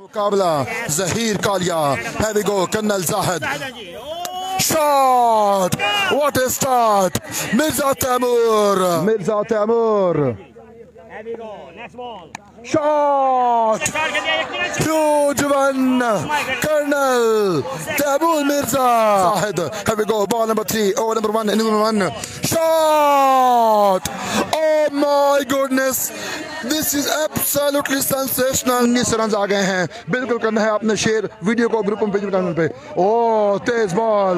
مقابلہ Zaheer Kaliya. Here we go. Colonel Zahid. Shot. What a start. Mirza Taimur. Shot. Huge one. Kerner. Table Mirza. Zahid. Here we go. Ball number 3. Oh, number 1. Shot. Oh my goodness. This is absolutely sensational. 19 run आ गए हैं. बिल्कुल करना है आपने share video को group में channel पे. Oh, तेज बॉल.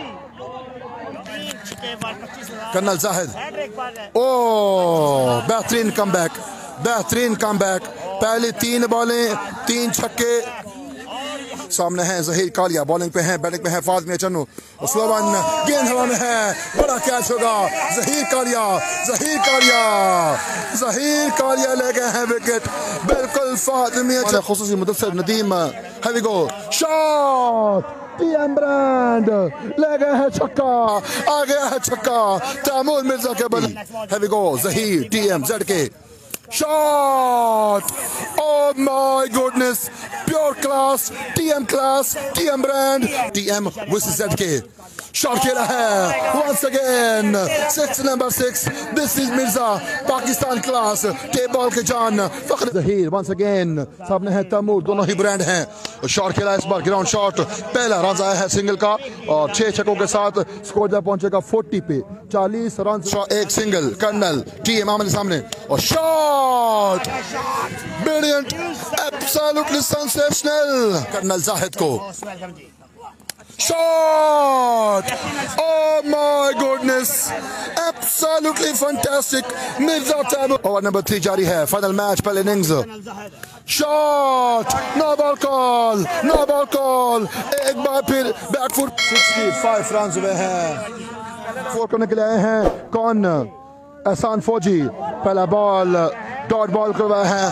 कर्नल जाहिद. Oh, बेहतरीन कमबैक. पहली 3 बॉलें 3 छक्के. सामने हैं ज़हीर कालिया. बॉलिंग पे हैं, बैटिंग पे हैं फाज़ चनों. स्लोवन गेंद हवा में है. बड़ा कैच होगा. ज़हीर कालिया ले गए हैं विकेट. बिल्कुल फाज़ खुसूसी Mudassir Nadeem. Here we go. Shot. TM brand ले गए हैं छक्का. आ गया है छक्का. तैमूर मिर्जा के बल. Here we go. Zaheer TM ZK. Shot! Oh my goodness! Pure class, TM brand, TM versus ZK. Shot खेला है once again. number 6. This is Mirza. Pakistan class. Tape ball के जान. फख्र ज़हीर once again. सामने है तैमूर. दोनों ही ब्रांड हैं. शॉट खेला इस बार ग्राउंड शॉट. पहला रन आया है सिंगल का और 6 छक्कों के साथ स्कोर जब पहुंचेगा 40 पे. 40 रन. एक सिंगल. कर्नल टीएम आमने सामने और shot. Brilliant. Absolutely sensational. Colonel Zahid को Shot! Oh my goodness! Absolutely fantastic. Mirza Taibu. Over number 3 जारी है. Final match पहले innings. Shot! No ball call. एक बार फिर back foot. 65 runs हुए हैं. 4 करने के लिए आए हैं. कौन? एहसान फौजी. पहला बॉल डॉट बॉल करवाया है.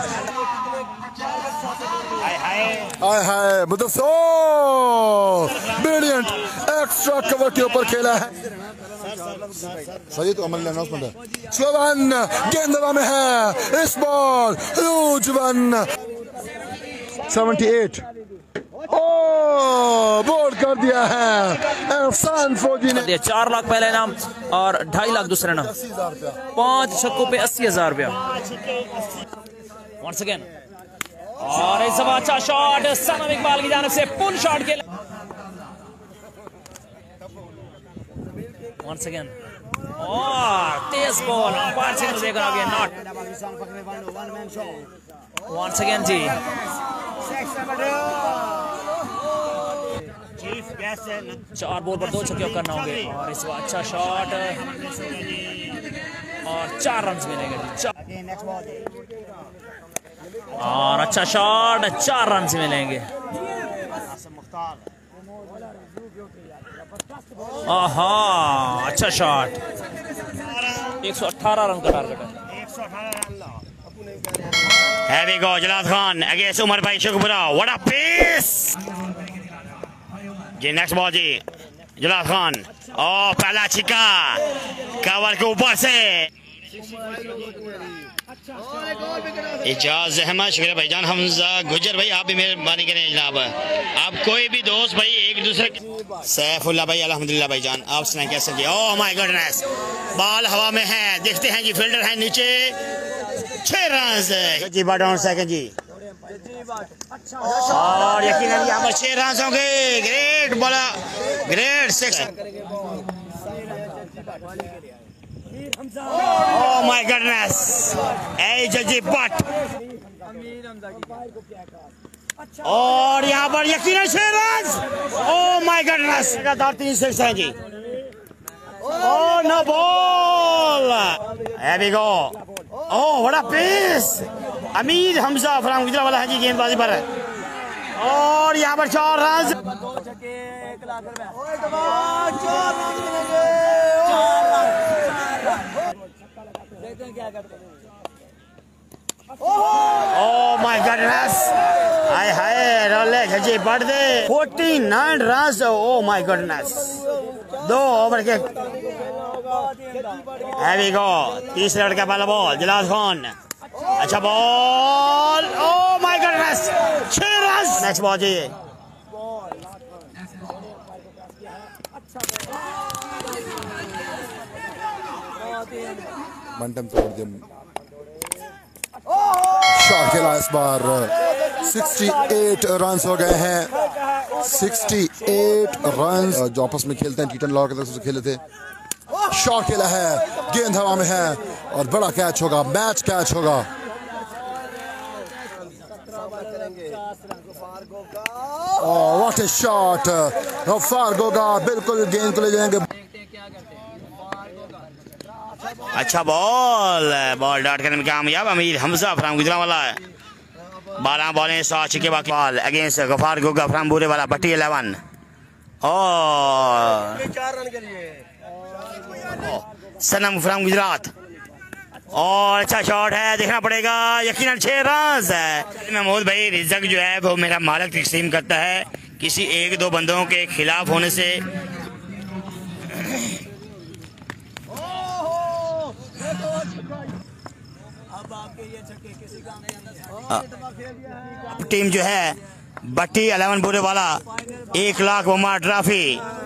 हाय मुदस्सो. ब्रिलियंट. एक्स्ट्रा कवर के ऊपर खेला है. सही तो अमल अनाउंसमेंट है. स्लोवन गेंद हवा में है. इस बॉल ह्यूज वन. 78. बोल्ड कर दिया है एहसान फौजी ने. 4 लाख पहला इनाम और 2.5 लाख दूसरा इनाम. 5 छक्कों पे 80,000 रुपया. Once again. और इस बार अच्छा शॉट सनम इकबाल की जानिब से पुल शॉट खेला. Once again. और तेज बॉल अंपायर से देकर आ गया. नॉट. Once again जी. चार बॉल पर 2 छक्के करना होंगे और इस बार अच्छा शॉट और 4 रन मिलेंगे. और अच्छा शॉट 4 रन मिलेंगे. आहा अच्छा शॉट. 118 रन का टारगेट है. Here we go. Jalat Khan against Umar भाई शुक्रिया. What a pace. जी नेक्स्ट बॉल जी जलात खान. पहला छिक्का कवर के ऊपर से. इजाज़ अहमद शुक्रिया भाईजान. हमजा गुजर भाई आप भी मेहरबानी करें जनाब. आप कोई भी दोस्त भाई एक दूसरे. सैफुल्लाह भाई अल्हम्दुलिल्लाह भाईजान. आप सुनाएं कैसे जी. Oh my goodness. बॉल हवा में है. देखते हैं जी फील्डर है नीचे. 6 रन जी. बट ऑन सेकंड जी. और यकीनन यहाँ पर 6 रन होंगे. Great bowler. Great 6. Oh my goodness. ए जजी बट. और यहाँ पर यकीनन 6 रन. Oh my goodness. 3 6 हैं जी. Oh no ball. Here we go. Oh what a pace. Amir Hamza from गुजरा वाला है जी गेंदबाजी पर. और यहाँ पर 4 रन. Oh my goodness. हाय रोले खजी बढ़ दे. 49 रन. Oh my goodness. 2 ओवर के. Here we go. तीसरे ओवर का पहला बॉल जलात खान. अच्छा ball. Oh my goodness. 6 run. Next ball جی منٹم توڑ دیا شاٹ کھیلا اس بار 68 رنز ہو گئے ہیں 68 رنز جو آپس میں کھیلتے ہیں ٹیٹن لاہور کی طرف سے کھیلے تھے شاٹ کھیلا ہے گیند ہوا میں ہے اور بڑا کیچ ہوگا میچ کیچ ہوگا what a shot Ghaffar Goga بالکل گیند کو لے جائیں گے اچھا بال ڈاٹ کرنے میں کامیاب امیر حمزہ فرام گجرا والا ہے 12 بالیں 100 چھکے باقی بال اگینسٹ غفار گوگا فرام بورے والا بٹی 11 اور سنم فرام گجرات اور اچھا شاٹ ہے دیکھنا پڑے گا یقیناً 6 رنز ہے محمود بھائی رزق جو ہے وہ میرا مالک تقسیم کرتا ہے کسی ایک دو بندوں کے خلاف ہونے سے ٹیم جو ہے بٹی 11 بورے والا 1 لاکھ وما ٹرافی